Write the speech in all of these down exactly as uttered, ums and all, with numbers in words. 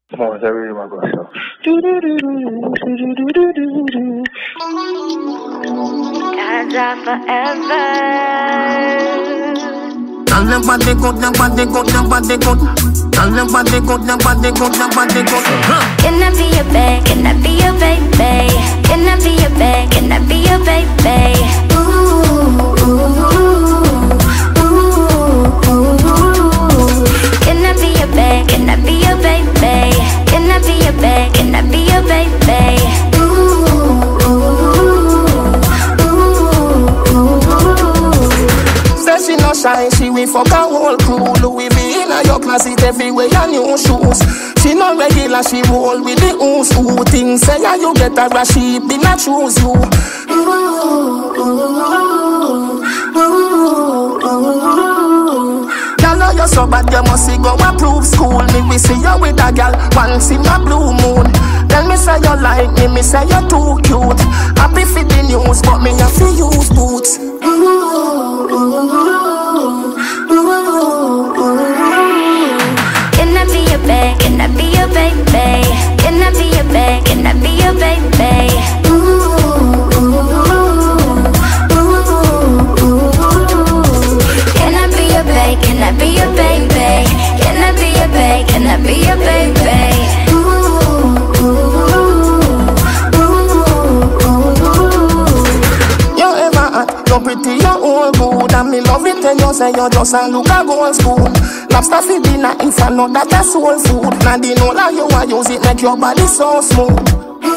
Come on, I really want to go. Gaza forever. Tell them what they got, them what they got, them what they got. Tell them what they got, them what they got, them what they got. Can I be your babe? Can I be your baby? Can I be your babe? Can I be your baby? Ooh, ooh, ooh, ooh. Can I be your babe? Can I be your baby? Can I be your babe? Can I be your baby? Ooh, ooh, ooh. Say she no shy, she will fuck a whole crew. Louis V in your closet everywhere and new shoes. She no regular, she roll with the ooze. Who things say yeah, you get a rush, she be not choose you. Ooh, ooh, ooh, ooh. Girl, know you so bad, you must go approve school. Me we see you with a girl once in a blue moon. Tell me say you like me, me say you too cute. Happy for the news, but me have to use boots. Ooh, ooh, ooh, ooh. Can I be your babe? Can I be your baby? Can I be your babe? Can I be your baby? Ooh, ooh, ooh, ooh. Can I be your babe? Can I be your baby? Can I be your babe? Can I be your baby? Ooh, ooh, ooh. You ever hot, you pretty, you all good. And me love it when you say you just a look a gold spoon. Lobster for dinner, if I know that a soul food. Now the know that you a use it, make your body so smooth. Ooh,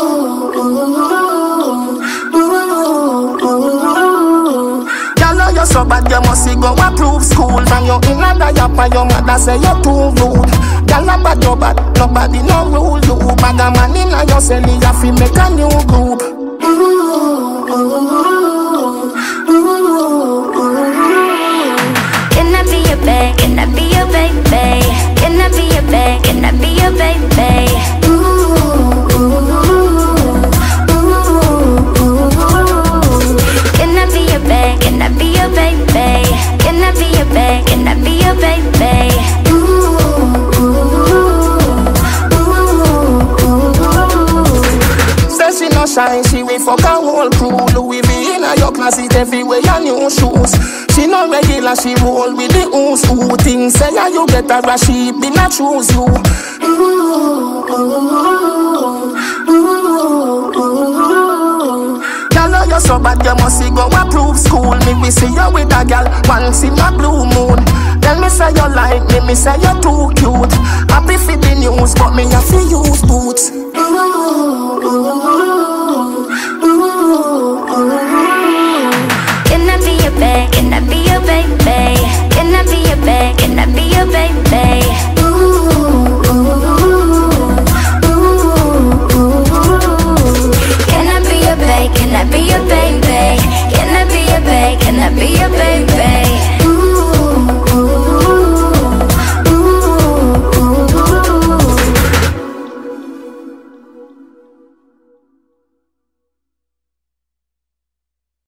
ooh, ooh, ooh. Girl, know you so bad, you must go approve school. From you in a diaper, your mother say you too rude. Girl, no bad, you bad, nobody no rule you. Bag a man in a your cell, you have to make a new group. Ooh, ooh, ooh, ooh. Can I be your babe? Can I be your baby? Can I be your babe? Can I be your baby? Ooh, ooh, ooh. Can I be your babe? Can I be your baby? Can I be your babe? Can I be your baby? Ooh, ooh, ooh. Say she no shy, she will fuck a whole crew. Louis V in your closet everywhere and new shoes. She no regular, she roll with the ooze. Who things say yeah, you get a rush, she be not choose you. Ooh, ooh, ooh, ooh. Girl, know you so bad, you must go approve school. Me we see you with a girl once in a blue moon. Tell me say you like me, me say you too cute. Happy for the news, but me have to use boots.